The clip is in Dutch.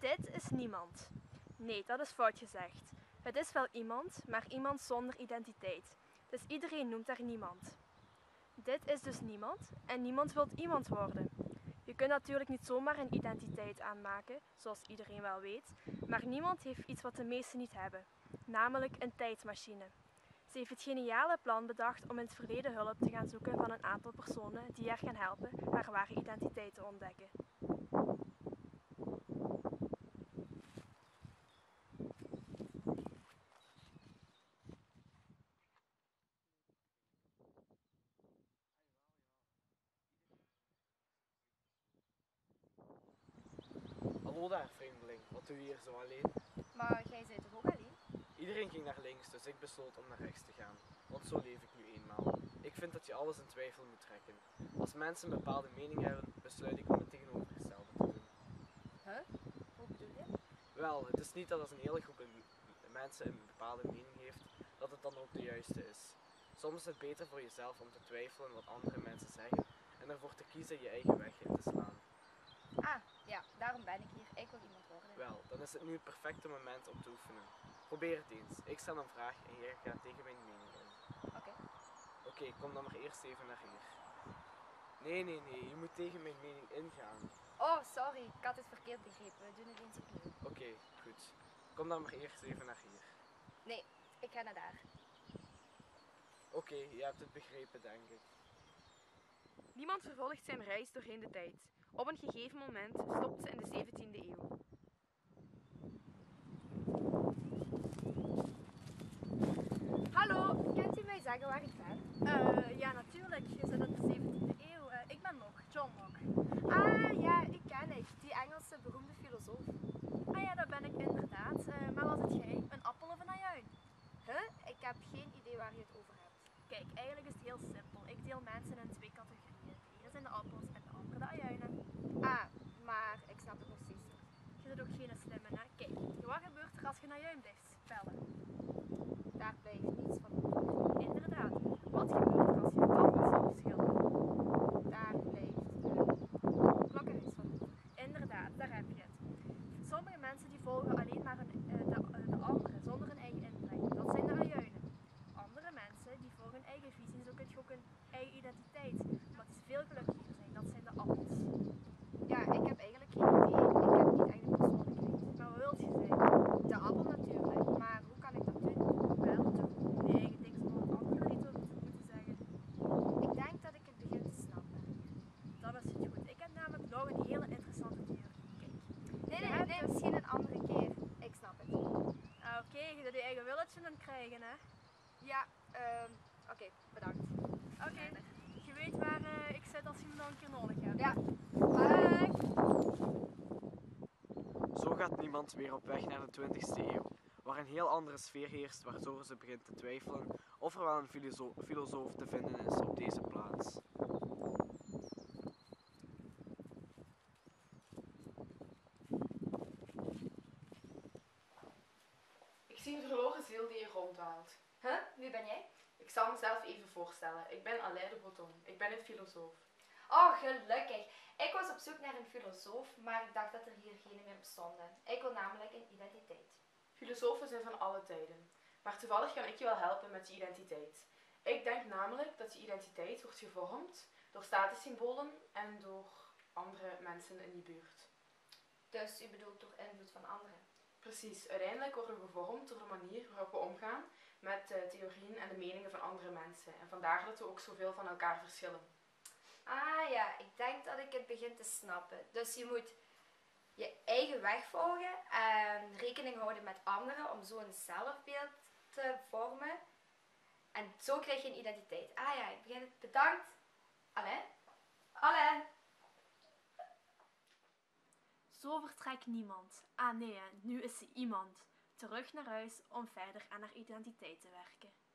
Dit is niemand. Nee, dat is fout gezegd. Het is wel iemand, maar iemand zonder identiteit. Dus iedereen noemt haar niemand. Dit is dus niemand en niemand wil iemand worden. Je kunt natuurlijk niet zomaar een identiteit aanmaken, zoals iedereen wel weet, maar niemand heeft iets wat de meesten niet hebben, namelijk een tijdmachine. Ze heeft het geniale plan bedacht om in het verleden hulp te gaan zoeken van een aantal personen die haar gaan helpen haar ware identiteit te ontdekken. Hallo daar, vreemdeling. Wat doe je hier zo alleen? Maar jij bent toch ook alleen? Iedereen ging naar links, dus ik besloot om naar rechts te gaan. Want zo leef ik nu eenmaal. Ik vind dat je alles in twijfel moet trekken. Als mensen een bepaalde mening hebben, besluit ik om het tegenovergestelde te doen. Huh? Hoe bedoel je? Wel, het is niet dat als een hele groep mensen een bepaalde mening heeft, dat het dan ook de juiste is. Soms is het beter voor jezelf om te twijfelen wat andere mensen zeggen en ervoor te kiezen je eigen weg in te slaan. Ah, ja, daarom ben ik hier. Ik wil iemand worden. Wel, dan is het nu het perfecte moment om te oefenen. Probeer het eens. Ik stel een vraag en jij gaat tegen mijn mening in. Oké, kom dan maar eerst even naar hier. Nee, je moet tegen mijn mening ingaan. Oh, sorry. Ik had het verkeerd begrepen. We doen het eens opnieuw. Oké, goed. Kom dan maar eerst even naar hier. Nee, ik ga naar daar. Oké, je hebt het begrepen, denk ik. Niemand vervolgt zijn reis doorheen de tijd. Op een gegeven moment stopt ze in de 17e eeuw. Hallo, kunt u mij zeggen waar ik ben? Ja, natuurlijk. Je zit in de 17e eeuw. Ik ben Locke, John Locke. Ah, ja, ik ken ik. Die Engelse beroemde filosoof. Ah ja, dat ben ik inderdaad. Maar wat zit jij? Een appel of een ajuin? Huh? Ik heb geen idee waar je het over hebt. Kijk, eigenlijk is het heel simpel. Ik deel mensen in twee categorieën. De ene zijn de appels en de andere de ajuinen. Ah, maar ik snap het nog steeds niet. Je zit ook geen slimme, hè? Kijk, wat gebeurt er als je een ajuin blijft spellen? Daar blijft niets van over. Inderdaad. Wat gebeurt er als je een appel zou verschillen? Daar blijft een klokkenhuis van over. Inderdaad, daar heb je het. Sommige mensen die volgen alleen maar de anderen, zonder een eigen inbreng. Dat zijn de ajuinen. Andere mensen die volgen hun eigen visie, zo kun je ook een eigen identiteit. Omdat die veel gelukkiger zijn, dat zijn de appels. Ja, ik heb eigenlijk geen idee. Ik heb niet echt een persoonlijkheid. Maar wat wil je zijn? De appel natuurlijk, maar hoe kan ik dat doen? Wel, doe je eigen ding zonder dat anderen iets over te moeten zeggen. Ik denk dat ik het begin te snappen. Dat is het goed. Ik heb namelijk nog een hele interessante theorie. Kijk. Nee, misschien een andere keer. Ik snap het. Oké, je doet je eigen willetje aan het krijgen, hè? Ja, oké, bedankt. Oké, je weet waar ik zit als je me dan een keer nodig hebt. Ja, bye! Zo gaat niemand weer op weg naar de 20e eeuw, waar een heel andere sfeer heerst, waardoor ze begint te twijfelen of er wel een filosoof te vinden is op deze plaats. Ik zie een verloren ziel die hier rondwaalt. Huh? Wie ben jij? Ik zal mezelf even voorstellen. Ik ben Alain de Breton. Ik ben een filosoof. Oh, gelukkig. Ik was op zoek naar een filosoof, maar ik dacht dat er hier geen meer bestonden. Ik wil namelijk een identiteit. Filosofen zijn van alle tijden. Maar toevallig kan ik je wel helpen met je identiteit. Ik denk namelijk dat je identiteit wordt gevormd door statussymbolen en door andere mensen in je buurt. Dus u bedoelt door invloed van anderen? Precies, uiteindelijk worden we gevormd door de manier waarop we omgaan met de theorieën en de meningen van andere mensen. En vandaar dat we ook zoveel van elkaar verschillen. Ah ja, ik denk dat ik het begin te snappen. Dus je moet je eigen weg volgen en rekening houden met anderen om zo een zelfbeeld te vormen. En zo krijg je een identiteit. Ah ja, ik begin het. Bedankt. Alain? Alain! Zo vertrekt niemand. Ah nee, hè, nu is ze iemand. Terug naar huis om verder aan haar identiteit te werken.